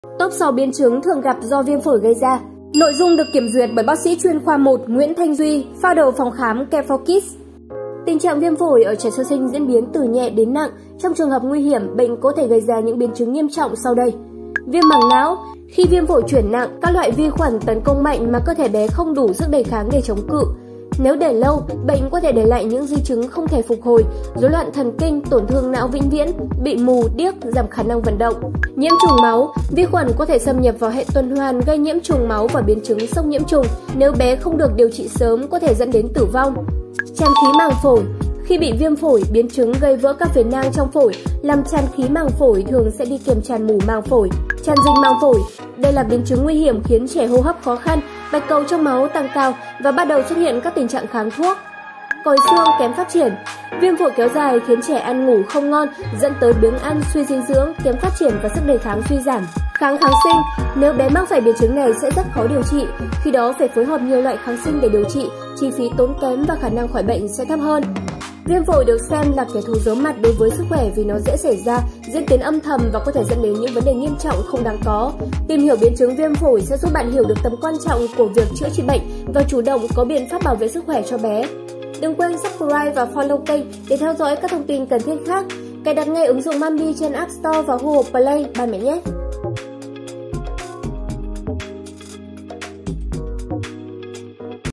Top 6 biến chứng thường gặp do viêm phổi gây ra. Nội dung được kiểm duyệt bởi bác sĩ chuyên khoa 1 Nguyễn Thanh Duy, founder phòng khám Care for Kids. Tình trạng viêm phổi ở trẻ sơ sinh diễn biến từ nhẹ đến nặng. Trong trường hợp nguy hiểm, bệnh có thể gây ra những biến chứng nghiêm trọng sau đây. Viêm màng não. Khi viêm phổi chuyển nặng, các loại vi khuẩn tấn công mạnh mà cơ thể bé không đủ sức đề kháng để chống cự. Nếu để lâu, bệnh có thể để lại những di chứng không thể phục hồi, rối loạn thần kinh, tổn thương não vĩnh viễn, bị mù, điếc, giảm khả năng vận động. Nhiễm trùng máu. Vi khuẩn có thể xâm nhập vào hệ tuần hoàn gây nhiễm trùng máu và biến chứng sốc nhiễm trùng. Nếu bé không được điều trị sớm có thể dẫn đến tử vong. Tràn khí màng phổi. Khi bị viêm phổi, biến chứng gây vỡ các phế nang trong phổi, làm tràn khí màng phổi thường sẽ đi kèm tràn mủ màng phổi. Tràn dịch màng phổi. Đây là biến chứng nguy hiểm khiến trẻ hô hấp khó khăn, bạch cầu trong máu tăng cao và bắt đầu xuất hiện các tình trạng kháng thuốc. Còi xương kém phát triển. Viêm phổi kéo dài khiến trẻ ăn ngủ không ngon, dẫn tới biếng ăn, suy dinh dưỡng, kém phát triển và sức đề kháng suy giảm. Kháng sinh. Nếu bé mắc phải biến chứng này sẽ rất khó điều trị, khi đó phải phối hợp nhiều loại kháng sinh để điều trị, chi phí tốn kém và khả năng khỏi bệnh sẽ thấp hơn. Viêm phổi được xem là kẻ thù giấu mặt đối với sức khỏe vì nó dễ xảy ra, diễn tiến âm thầm và có thể dẫn đến những vấn đề nghiêm trọng không đáng có. Tìm hiểu biến chứng viêm phổi sẽ giúp bạn hiểu được tầm quan trọng của việc chữa trị bệnh và chủ động có biện pháp bảo vệ sức khỏe cho bé. Đừng quên subscribe và follow kênh để theo dõi các thông tin cần thiết khác. Cài đặt ngay ứng dụng Mambi trên App Store và Google Play ba mẹ nhé!